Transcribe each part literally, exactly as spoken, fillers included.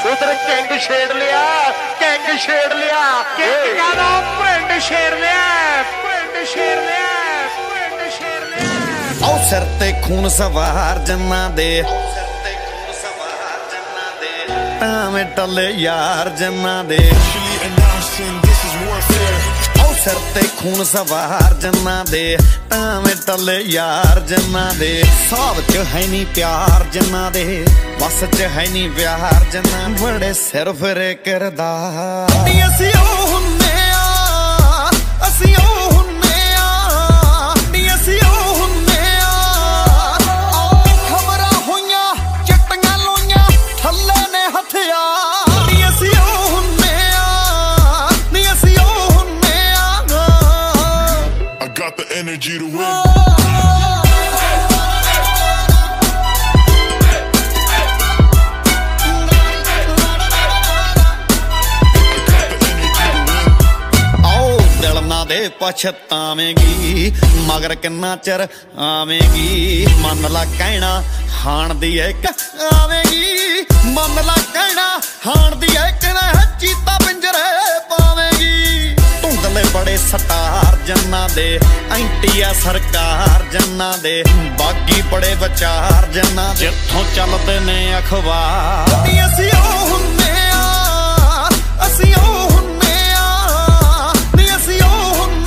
उधर किंग छेड़ लिया, किंग छेड़ लिया, किंग का नाम पिंड छेड़ लिया, पिंड छेड़ लिया, पिंड छेड़ लिया। औ सिर ते खून सवार जन्ना दे, टावे टले यार जन्ना दे। औ सिर ते खून सवार जन्ना दे, टावे टले यार जन्ना दे। साब च है नी प्यार जन्ना दे, बस च है नी प्यार जन्ना। बड़े सिर फिरे करदा असी ओ हुन्ने आ, असी ओ हुन्ने आ, नी असी ओ हुन्ने आ। खबरां होइयां चट्टियां लोइयां थल्ले ने हथियार, नी असी ओ हुन्ने आ, नी असी ओ हुन्ने आ। I got the energy to win. दे पछतावेगी मगर किन्ना चिर आवेगी। मन ला कहना हाण दी एक आवेगी, मन ला कहना हाण दी एक चीता पिंजरे पावेगी। धुंधले बड़े सटार जन्ना दे, एंटी आ सरकार जन्ना दे। बागी बड़े विचार जन्ना दे, जिथों चलदे ने अखबार। असी ओ हुन्ने आ, असी ओ हुन्ने आ, नी असी ओ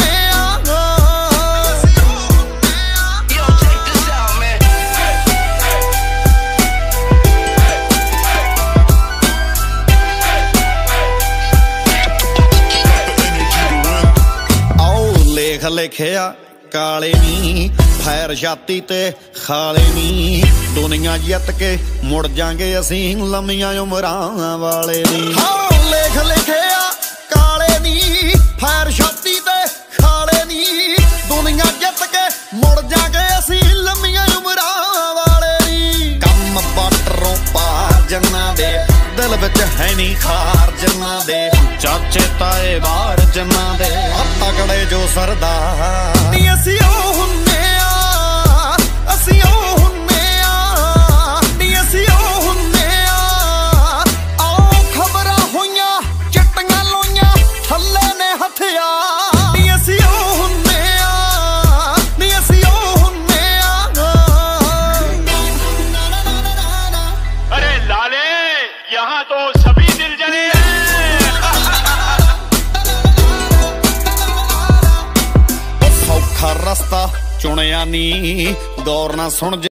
लिखिया काले नी फैर छाती ते खाले नी। दुनिया जित के मुड़ जांगे असी लम्मियां उमरां वाले नी। हाँ लेख लिखिया काले नी फैर छाती ते खाले नी। दुनिया जित के मुड़ जांगे असी लम्मियां उमरां वाले नी। कम बाटरों पार जन्ना दे, दिल विच है नी खार जन्ना दे। चाचे ताए बार जन्ना दे, तगड़े जो सरदार। नी असी ओ हुन्ने आ, असी ओ हुन्ने आ, नी असी ओ हुन्ने आ। आओ खबरां होइयां चट्टियां लोइयां थल्ले ने हथियार, नी असी ओ हुन्ने आ, नी असी ओ हुन्ने आ। अरे लाले यहाँ तो सभी दिल जले हैं। सौखा रस्ता चुनिया नी, गौर ना सुन।